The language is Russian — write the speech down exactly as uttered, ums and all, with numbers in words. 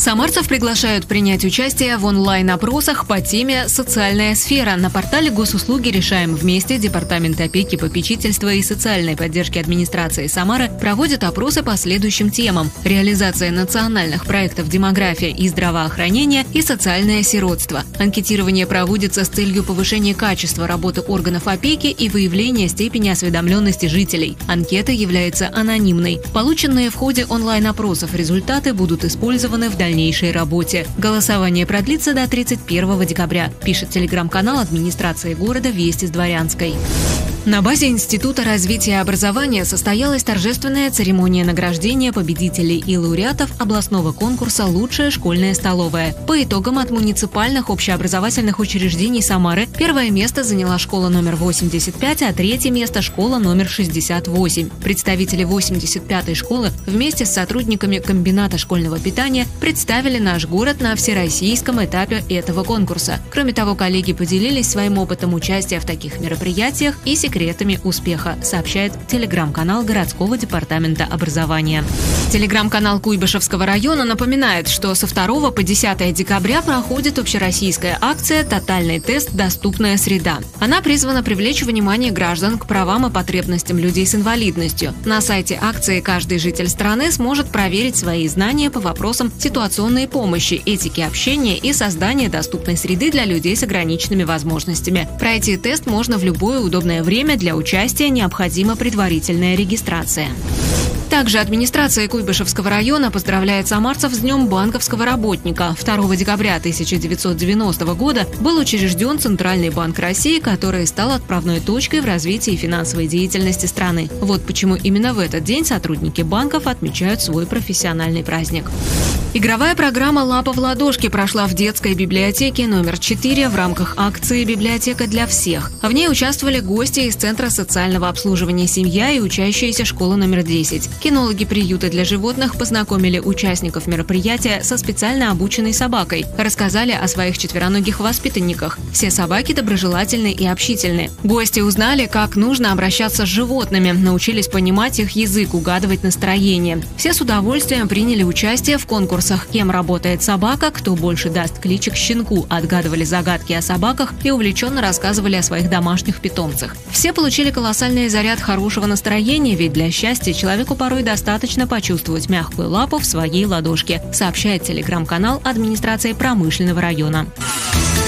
Самарцев приглашают принять участие в онлайн-опросах по теме «Социальная сфера». На портале госуслуги «Решаем вместе» Департамент опеки, попечительства и социальной поддержки администрации Самары проводит опросы по следующим темам: реализация национальных проектов демография и здравоохранение и социальное сиротство. Анкетирование проводится с целью повышения качества работы органов опеки и выявления степени осведомленности жителей. Анкета является анонимной. Полученные в ходе онлайн-опросов результаты будут использованы в дальнейшей работе. Голосование продлится до тридцать первого декабря, пишет телеграм-канал администрации города «Вести с Дворянской». На базе Института развития и образования состоялась торжественная церемония награждения победителей и лауреатов областного конкурса «Лучшая школьная столовая». По итогам от муниципальных общеобразовательных учреждений Самары первое место заняла школа номер восемьдесят пять, а третье место – школа номер шестьдесят восемь. Представители восемьдесят пятой школы вместе с сотрудниками комбината школьного питания представили наш город на всероссийском этапе этого конкурса. Кроме того, коллеги поделились своим опытом участия в таких мероприятиях и секретами секретами успеха, сообщает телеграм-канал городского департамента образования. Телеграм-канал Куйбышевского района напоминает, что со второго по десятое декабря проходит общероссийская акция «Тотальный тест. Доступная среда». Она призвана привлечь внимание граждан к правам и потребностям людей с инвалидностью. На сайте акции каждый житель страны сможет проверить свои знания по вопросам ситуационной помощи, этики общения и создания доступной среды для людей с ограниченными возможностями. Пройти тест можно в любое удобное время. Для участия необходима предварительная регистрация. Также администрация Куйбышевского района поздравляет самарцев с Днем банковского работника. второго декабря тысяча девятьсот девяностого года был учрежден Центральный банк России, который стал отправной точкой в развитии финансовой деятельности страны. Вот почему именно в этот день сотрудники банков отмечают свой профессиональный праздник. Игровая программа «Лапа в ладошки» прошла в детской библиотеке номер четыре в рамках акции «Библиотека для всех». В ней участвовали гости из Центра социального обслуживания «Семья» и учащиеся школы номер десять. Кинологи приюта для животных познакомили участников мероприятия со специально обученной собакой, рассказали о своих четвероногих воспитанниках. Все собаки доброжелательны и общительны. Гости узнали, как нужно обращаться с животными, научились понимать их язык, угадывать настроение. Все с удовольствием приняли участие в конкурсах «Кем работает собака?», «Кто больше даст кличек щенку?», отгадывали загадки о собаках и увлеченно рассказывали о своих домашних питомцах. Все получили колоссальный заряд хорошего настроения, ведь для счастья человеку порой достаточно почувствовать мягкую лапу в своей ладошке, сообщает телеграм-канал администрации промышленного района.